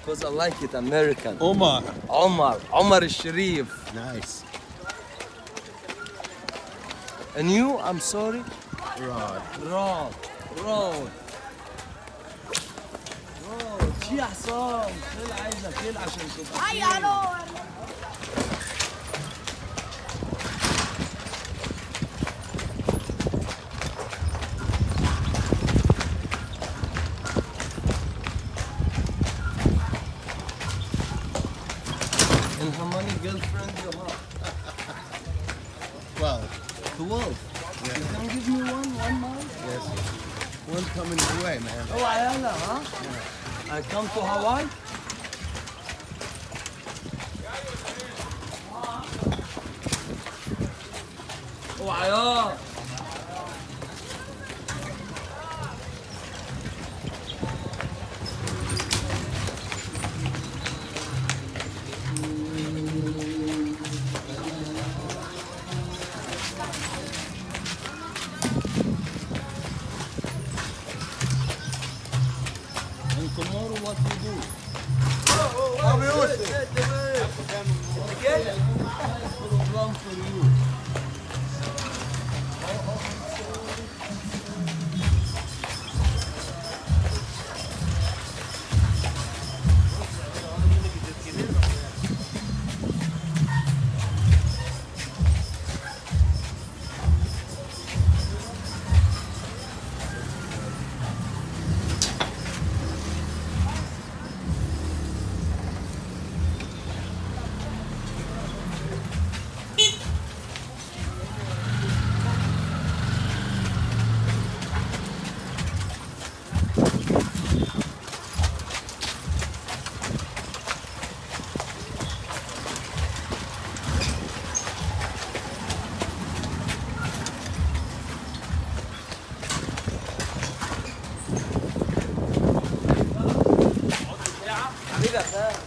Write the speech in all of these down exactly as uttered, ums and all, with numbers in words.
Because I like it American. Omar. Omar. Omar al-Sharif. Nice. And you, I'm sorry? Rod. Rod. Rod. Rod. شي حصان. كل عايزة كل عشان تبقى. هيا نور. And how many girlfriends you have? Twelve. twelve. Yeah. You can give me one, one more? Yes. One coming your way, man. Oh, Ayala, huh? Yeah. I come to Hawaii? Oh, Ayala. And tomorrow what you do? Abi Yusuf. Okay? Nice program for you. حبيبي يا خال.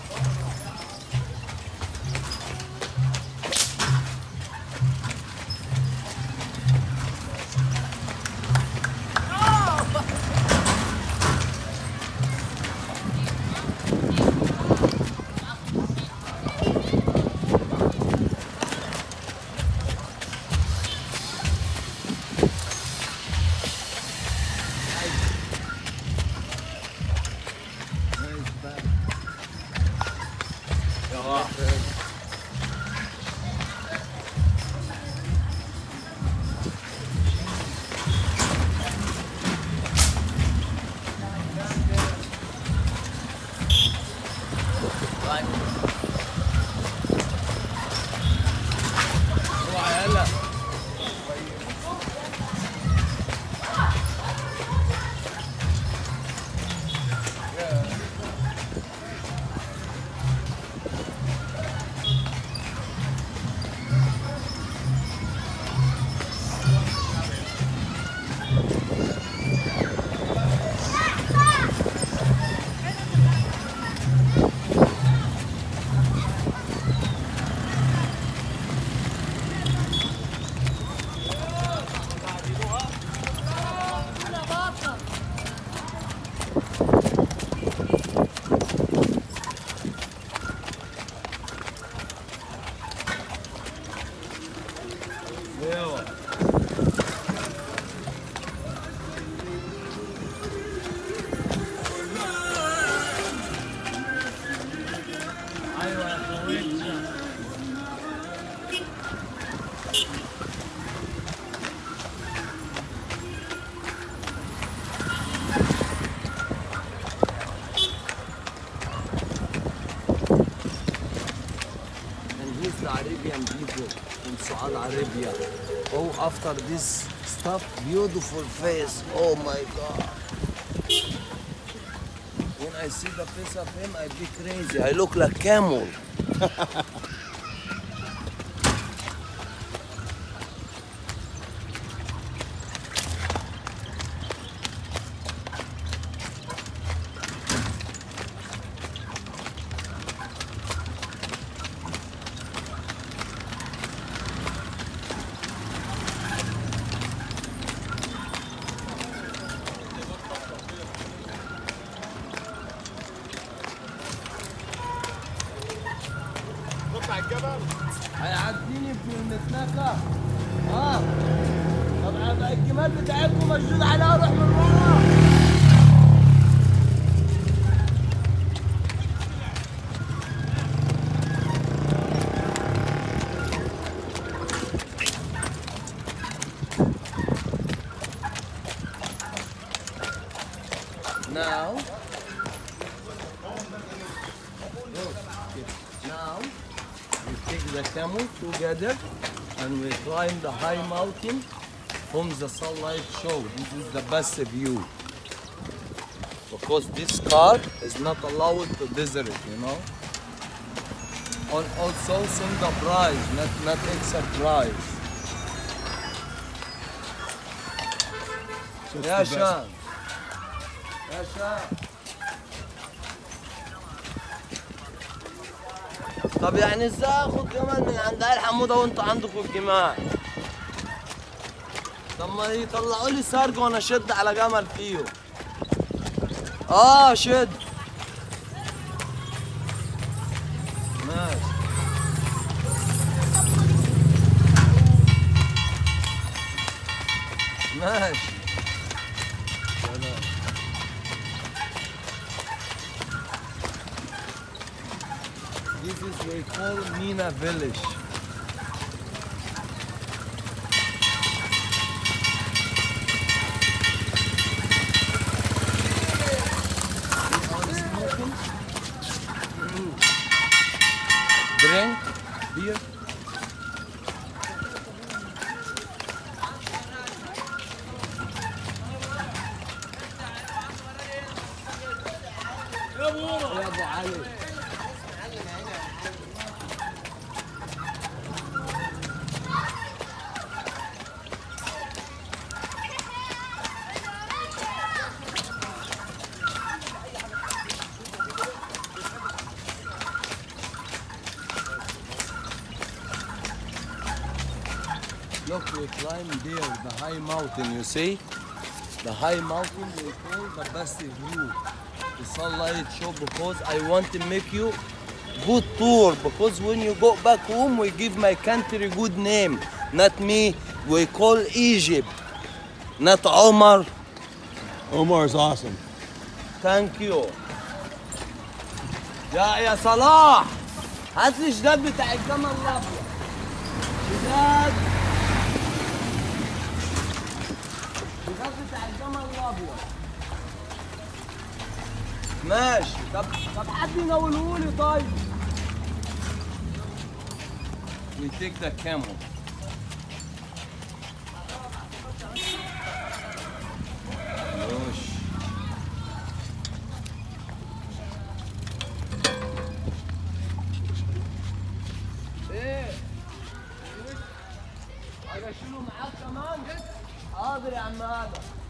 اوعى يلا. ايوه. ايوه يا خويتنا. And he's the Arabian people in Saudi Arabia. Oh, after this stuff, beautiful face. Oh my God. When I see the face of him, I be crazy. I look like Camel. على الجبل؟ هيعديني ابن المتنكة. اه طب بقى الجمال بتاعتكم مشدود عليها روح من ورا. Now, now we take the camel together and we climb the high mountain from the sunlight show. This is the best view because this car is not allowed to desert, you know. And also send the price, not not extra price. Yeah, Sean. يا شباب طب يعني ازاي اخد جمال من عند عيال حموده وانتوا عندكم الجمال؟ طب ما يطلعوا لي سرج وانا اشد على جمل فيهم. اه شد ماشي. ماشي This is what we call Mina village. Mm. Drink beer. يا ابو علي Look, we climb there, the high mountain, you see? The high mountain we call the best view. The sunlight show because I want to make you good tour because when you go back home we give my country good name. Not me, we call Egypt. Not Omar. Omar is awesome. Thank you. يا يا صلاح هات لي شداد بتاع الجمل الابيض. شداد شداد بتاع الجمل الابيض. ماشي طب طب حد ينولهولي طيب. We take the camel. يوش ايه هشيله معاك كمان؟ حاضر يا عم هذا